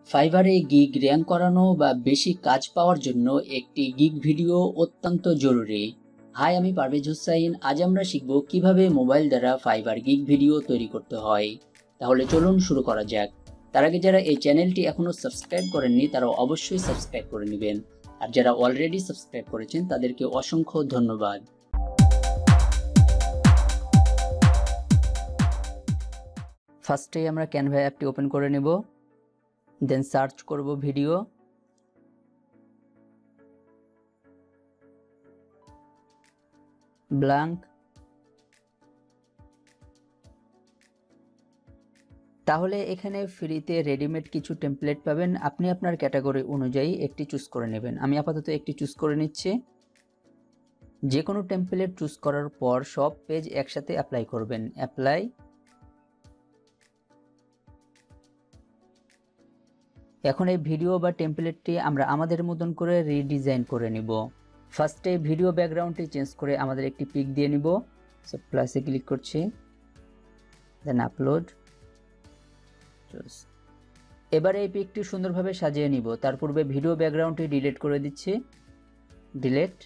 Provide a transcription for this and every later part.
ফাইবারে gig rank করানো বা বেশি কাজ পাওয়ার জন্য একটি গিগ ভিডিও অত্যন্ত জরুরি। হাই, আমি পারভেজ হোসাইন। আজ আমরা শিখব কিভাবে মোবাইল দ্বারা ফাইবার গিগ ভিডিও তৈরি করতে হয়। তাহলে চলুন শুরু করা যাক। তার আগে যারা এই চ্যানেলটি এখনো সাবস্ক্রাইব করেননি তারা অবশ্যই সাবস্ক্রাইব করে নেবেন, আর যারা অলরেডি সাবস্ক্রাইব করেছেন তাদেরকে অসংখ্য ধন্যবাদ। ফার্স্টে আমরা ক্যানভা অ্যাপটি ওপেন করে নেব, দেন সার্চ করব ভিডিও। ব্ল্যাঙ্ক। তাহলে এখানে ফ্রিতে রেডিমেড কিছু টেমপ্লেট পাবেন, আপনি আপনার ক্যাটাগরি অনুযায়ী একটি চুজ করে নেবেন। আমি আপাতত একটি চুজ করে নিচ্ছি। যে কোনো টেমপ্লেট চুজ করার পর সব পেজ একসাথে অ্যাপ্লাই করবেন। অ্যাপ্লাই। এখন এই ভিডিও বা টেমপ্লেটটি আমরা আমাদের মতন করে রিডিজাইন করে নিব। ফার্স্টে ভিডিও ব্যাকগ্রাউন্ডটি চেঞ্জ করে আমাদের একটি পিক দিয়ে নিব। সো প্লাসে ক্লিক করছি, দেন আপলোড। এবারে এই পিকটি সুন্দরভাবে সাজিয়ে নিব। তার পূর্বে ভিডিও ব্যাকগ্রাউন্ডটি ডিলিট করে দিচ্ছি। ডিলিট।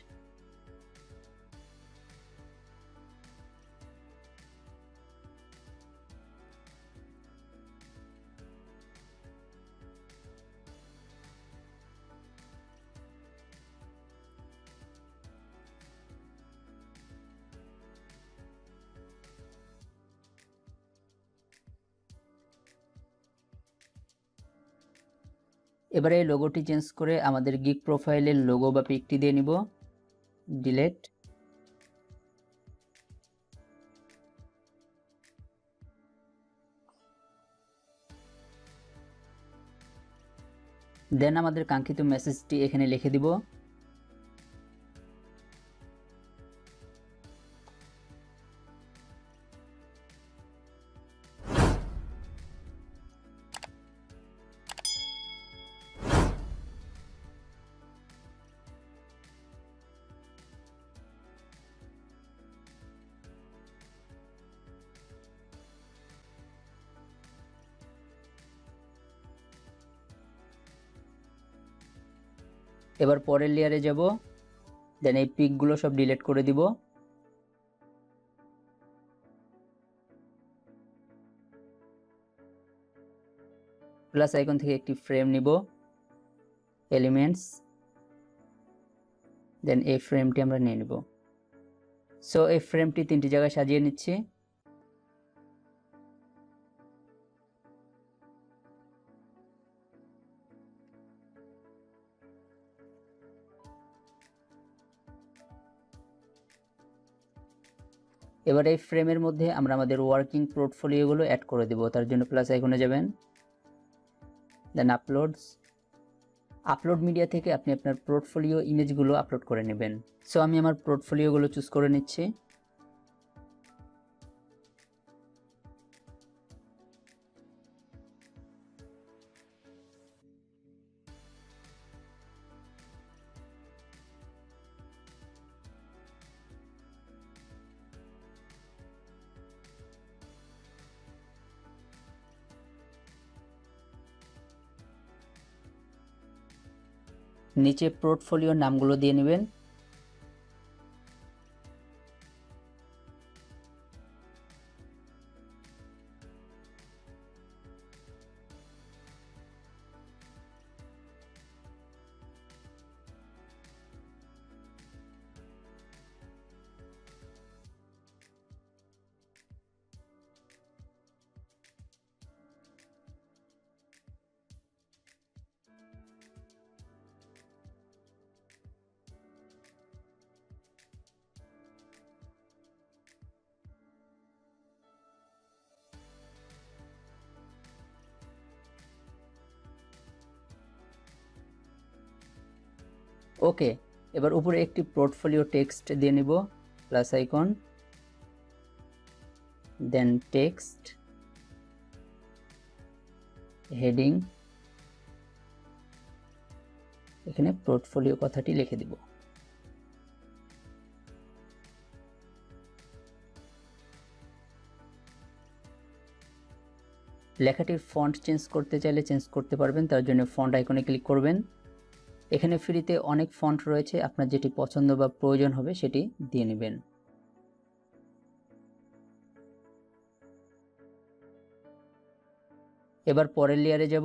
এবারে এই লোগোটি চেঞ্জ করে আমাদের গিগ প্রোফাইলের লোগো বা পিকটি দিয়ে নিব। ডিলিট। দেন আমাদের কাঙ্ক্ষিত মেসেজটি এখানে লিখে দিব। এবার পরের লেয়ারে যাব, দেন এই পিকগুলো সব ডিলিট করে দিব। প্লাস আইকন থেকে একটি ফ্রেম নিব, এলিমেন্টস, দেন এই ফ্রেমটি আমরা নিয়ে নিব। সো এই ফ্রেমটি 3টি জায়গায় সাজিয়ে নিচ্ছি। এবার এই ফ্রেমের মধ্যে আমরা আমাদের ওয়ার্কিং পোর্টফোলিওগুলো অ্যাড করে দেব। তার জন্য প্লাস আইকনে যাবেন, দেন আপলোডস। আপলোড মিডিয়া থেকে আপনি আপনার পোর্টফোলিও ইমেজগুলো আপলোড করে নেবেন। সো আমি আমার পোর্টফোলিওগুলো চুজ করে নিচ্ছি। নিচে পোর্টফোলিওর নামগুলো দিয়ে নেবেন। ওকে, এবার উপরে একটি পোর্টফোলিও টেক্সট দিয়ে নিব। Plus icon, then text, heading, এখানে পোর্টফোলিও কথাটি লিখে দিব। লেখাটির ফন্ট চেঞ্জ করতে চাইলে চেঞ্জ করতে পারবেন, তার জন্য ফন্ট আইকনে ক্লিক করবেন। এখানে ফ্রিতে অনেক ফন্ট রয়েছে, আপনার যেটি পছন্দ বা প্রয়োজন হবে সেটি দিয়ে নেবেন। এবার পরের লেয়ারে যাব।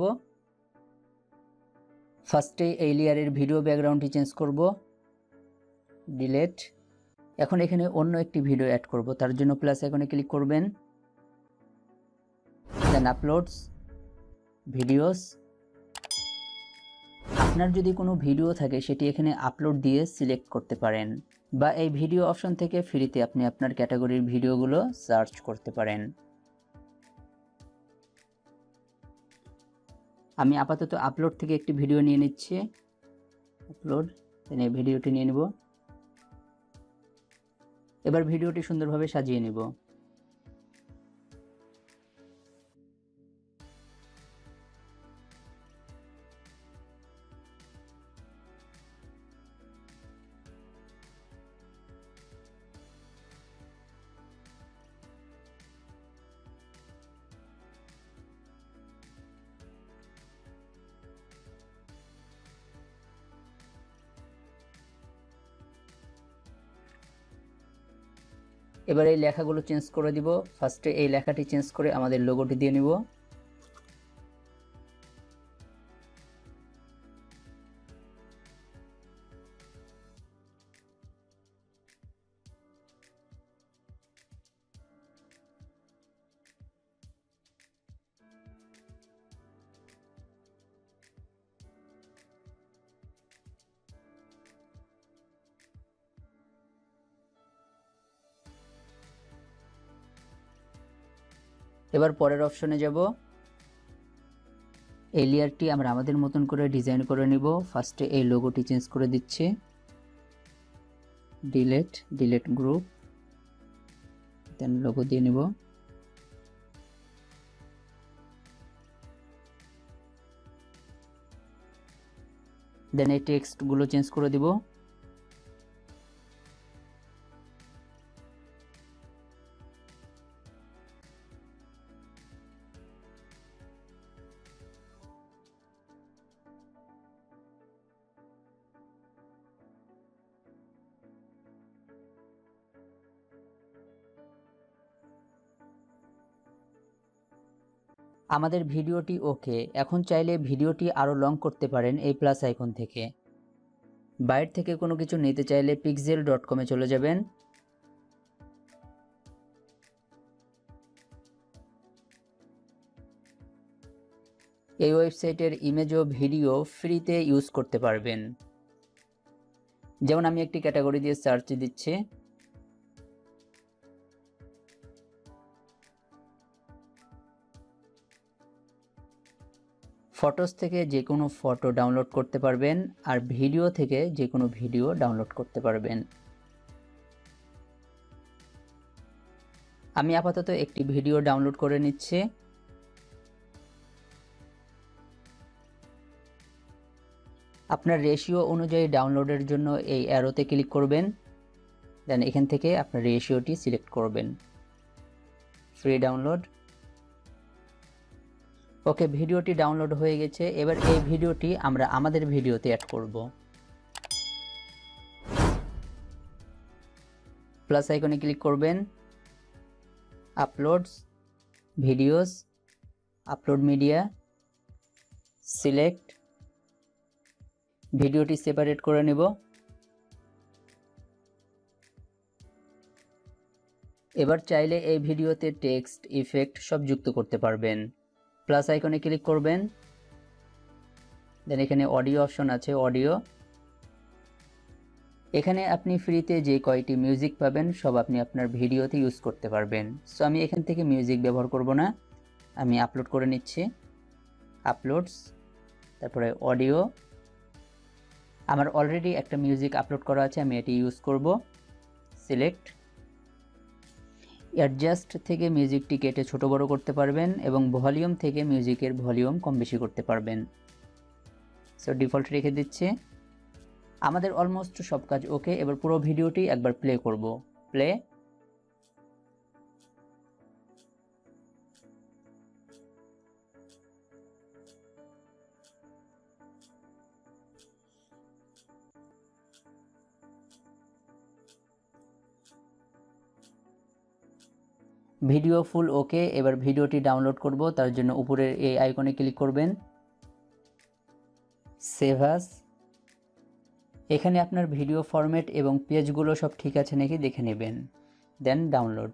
ফার্স্টে এই লেয়ারের ভিডিও ব্যাকগ্রাউন্ডটি চেঞ্জ করব, ডিলিট। এখন এখানে অন্য একটি ভিডিও অ্যাড করব, তার জন্য প্লাস আইকনে ক্লিক করবেন, দেন আপলোডস, ভিডিওস। আপনার যদি কোনো ভিডিও থাকে সেটি এখানে আপলোড দিয়ে সিলেক্ট করতে পারেন, বা এই ভিডিও অপশন থেকে ফ্রিতে আপনি আপনার ক্যাটাগরির ভিডিওগুলো সার্চ করতে পারেন। আমি আপাতত আপলোড থেকে একটি ভিডিও নিয়ে নিচ্ছি, আপলোড, দেন এই ভিডিওটি নিয়ে নেব। এবার ভিডিওটি সুন্দরভাবে সাজিয়ে নেব। এবার এই লেখাগুলো চেঞ্জ করে দিব। ফার্স্টে এই লেখাটি চেঞ্জ করে আমাদের লোগোটি দিয়ে নিব। এবার পরের অপশনে যাব। এই লেয়ারটি আমরা আমাদের মতন করে ডিজাইন করে নিব। ফার্স্টে এই লোগোটি চেঞ্জ করে দিচ্ছি, ডিলিট গ্রুপ, দেন লোগো দিয়ে নিব। দেন এই টেক্সটগুলো চেঞ্জ করে দিব। আমাদের ভিডিওটি ওকে। এখন চাইলে ভিডিওটি আরও লং করতে পারেন এই প্লাস আইকন থেকে। বাইরে থেকে কোনো কিছু নিতে চাইলে pixel.com-এ চলে যাবেন। এই ওয়েবসাইটের ইমেজ ও ভিডিও ফ্রিতে ইউজ করতে পারবেন। যেমন আমি একটি ক্যাটাগরি দিয়ে সার্চ দিচ্ছি, ফটোস থেকে যে কোনো ফটো ডাউনলোড করতে পারবেন, আর ভিডিও থেকে যে কোনো ভিডিও ডাউনলোড করতে পারবেন। আমি আপাতত একটি ভিডিও ডাউনলোড করে নিচ্ছি। আপনার রেশিও অনুযায়ী ডাউনলোডের জন্য এই অ্যারোতে ক্লিক করবেন, দেন এখান থেকে আপনার রেশিওটি সিলেক্ট করবেন, ফ্রি ডাউনলোড। ওকে, ভিডিওটি ডাউনলোড হয়ে গেছে। এবার এই ভিডিওটি আমরা আমাদের ভিডিওতে অ্যাড করব। প্লাস আইকনে ক্লিক করবেন, uploads, videos, upload media, select. ভিডিওটি সেপারেট করে নেব। এবার চাইলে এই ভিডিওতে টেক্সট, ইফেক্ট সব যুক্ত করতে পারবেন। প্লাস আইকনে ক্লিক করবেন, দেন এখানে অডিও অপশন আছে, অডিও। এখানে আপনি ফ্রিতে যে কয়টি মিউজিক পাবেন সব আপনি আপনার ভিডিওতে ইউজ করতে পারবেন। সো আমি এখান থেকে মিউজিক ব্যবহার করব না, আমি আপলোড করে নিচ্ছি, আপলোডস, তারপরে অডিও। আমার অলরেডি একটা মিউজিক আপলোড করা আছে, আমি এটি ইউজ করব, সিলেক্ট। অ্যাডজাস্ট থেকে মিউজিকটি কেটে ছোট বড় করতে পারবেন, এবং ভলিউম থেকে মিউজিকের ভলিউম কম বেশি করতে পারবেন। সো ডিফল্ট রেখে দিচ্ছি। আমাদের অলমোস্ট সব কাজ ওকে। এবার পুরো ভিডিওটি একবার প্লে করব, প্লে। ভিডিও ফুল ওকে। এবার ভিডিওটি ডাউনলোড করব, তার জন্য উপরের এই আইকনে ক্লিক করবেন, সেভ আস। এখানে আপনার ভিডিও ফরম্যাট এবং পেজগুলো সব ঠিক আছে নাকি দেখে নেবেন, দেন ডাউনলোড।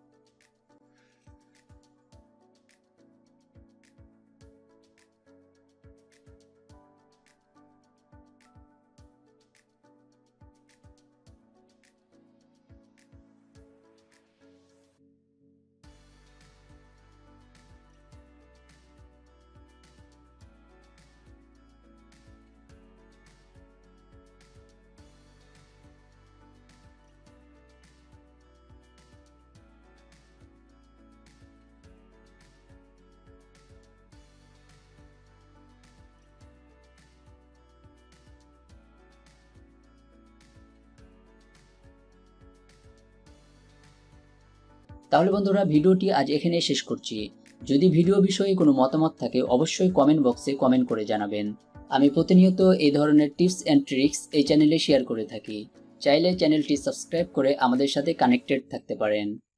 তাহলে বন্ধুরা, ভিডিওটি আজ এখানে শেষ করছি। যদি ভিডিও বিষয়ে কোনো মতামত থাকে অবশ্যই কমেন্ট বক্সে কমেন্ট করে জানাবেন। আমি প্রতিনিয়ত এই ধরনের টিপস অ্যান্ড ট্রিক্স এই চ্যানেলে শেয়ার করে থাকি। চাইলে চ্যানেলটি সাবস্ক্রাইব করে আমাদের সাথে কানেক্টেড থাকতে পারেন।